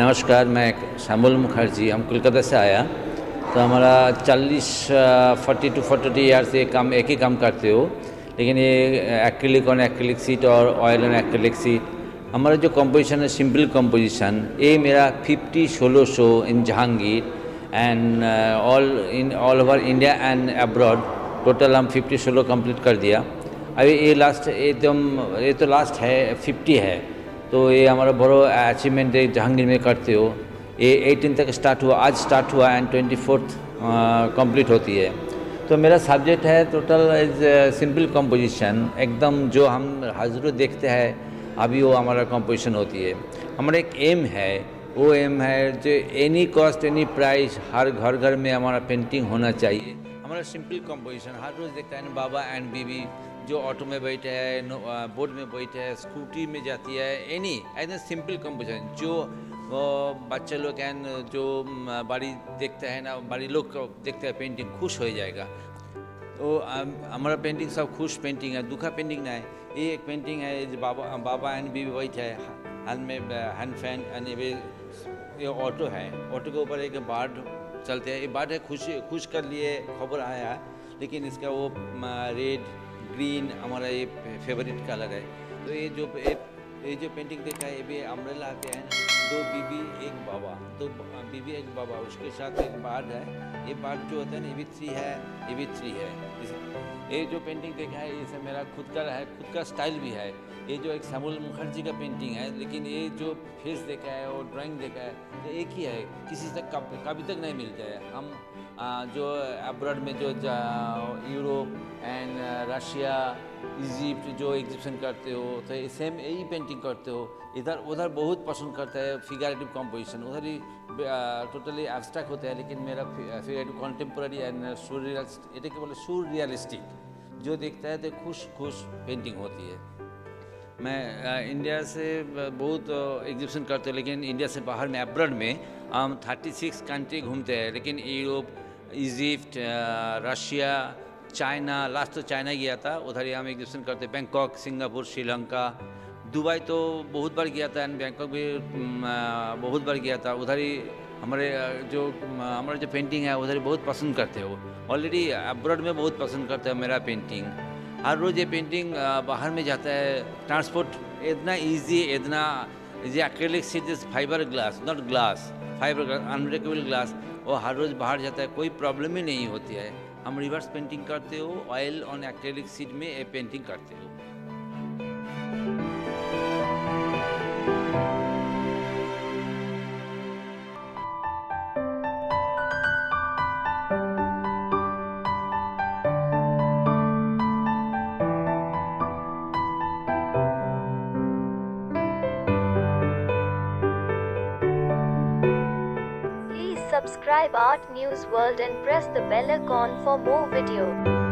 नमस्कार, मैं श्यामल मुखर्जी, हम कोलकाता से आया। तो हमारा 40 to 40 ईयर से काम एक ही काम करते हो, लेकिन ये एक्रिलिक ऑन एक्रिलिक सीट और ऑयल ऑन एक्रिलिक सीट। हमारा जो कंपोजिशन है सिंपल कंपोजिशन, ये मेरा 50 show in Jehangir and all over India and abroad. Total हम 50 सोलो कंप्लीट कर दिया। अभी ये लास्ट एकदम ये तो लास्ट है 50 है, तो ये हमारा बड़ो अचीवमेंट है जहांगीर में करते हो। ये 18 तक स्टार्ट हुआ, आज स्टार्ट हुआ एंड 24 कंप्लीट होती है। तो मेरा सब्जेक्ट है टोटल इज सिंपल कंपोजिशन, एकदम जो हम हज़ारों देखते हैं अभी वो हमारा कंपोजिशन होती है। हमारा एक एम है, वो एम है जो एनी कॉस्ट एनी प्राइस हर घर घर में हमारा पेंटिंग होना चाहिए। हमारा सिंपल कंपोजिशन हर रोज़ देखता है बाबा एंड बीबी जो ऑटो में बैठे है, बोट में बैठे है, स्कूटी में जाती है, एनी एकदम सिंपल कंपोजिशन जो बच्चे लोग हैं जो बड़ी देखते हैं ना, बड़ी लोग देखते हैं पेंटिंग खुश हो जाएगा। तो हमारा पेंटिंग सब खुश पेंटिंग है, दुखा पेंटिंग ना है। ये एक पेंटिंग है जो बाबा एंड बीबी बैठे है, हाथ में हैंड फैन एंड ये ऑटो है, ऑटो के ऊपर एक बर्ड चलते हैं। ये बर्ड है खुश कर लिए खबर आया है, लेकिन इसका वो रेड ग्रीन हमारा ये फेवरेट कलर है। तो ये जो पेंटिंग देखा है, ये भी अम्ब्रेला आते हैं, 2 बीबी 1 बाबा, 2 बीबी 1 बाबा, उसके साथ एक बर्ड है। ये बर्ड जो होता है ना, ये भी 3 है, ये भी 3 है। ये जो पेंटिंग देखा है, ये मेरा खुद का है, खुद का स्टाइल भी है। ये जो एक श्यामल मुखर्जी का पेंटिंग है, लेकिन ये जो फेस देखा है और ड्राइंग देखा है, तो एक ही है, किसी से कभी तक नहीं मिलता है। हम जो अब्रॉड में जो यूरोप एंड रशिया इजिप्ट जो एग्जिबिशन करते हो, तो सेम यही पेंटिंग करते हो। इधर उधर बहुत पसंद करता है फिगरेटिव कंपोजिशन, उधर ही टोटली एब्स्ट्रैक्ट होता है, लेकिन मेरा फिगरेटिव कॉन्टेम्पोरेरी एंड सुररियलिस्टिक जो देखता है तो खुश पेंटिंग होती है। मैं इंडिया से बहुत एग्जिबिशन करते हैं, लेकिन इंडिया से बाहर में अब्रॉड में हम 36 कंट्री घूमते हैं, लेकिन Europe, Egypt, Russia, China, last तो चाइना गया था, उधर ही हम एग्जिबिशन करते हैं। बैंकॉक, सिंगापुर, श्रीलंका, दुबई तो बहुत बार गया था एंड बैंकॉक भी बहुत बार गया था। उधर ही हमारा जो पेंटिंग है उधर ही बहुत पसंद करते हो। ऑलरेडी अब्रॉड में बहुत पसंद करते हैं मेरा पेंटिंग। हर रोज़ ये पेंटिंग बाहर में जाता है, ट्रांसपोर्ट इतना ईजी, इतना ये acrylic sheet is fibre glass, not glass, fibre glass, unbreakable glass, और हर रोज़ बाहर जाता है, कोई प्रॉब्लम ही नहीं होती है। हम रिवर्स पेंटिंग करते हो, ऑयल ऑन एक्रिलिक शीट में ये पेंटिंग करते हो। Subscribe Art News World and press the bell icon for more videos.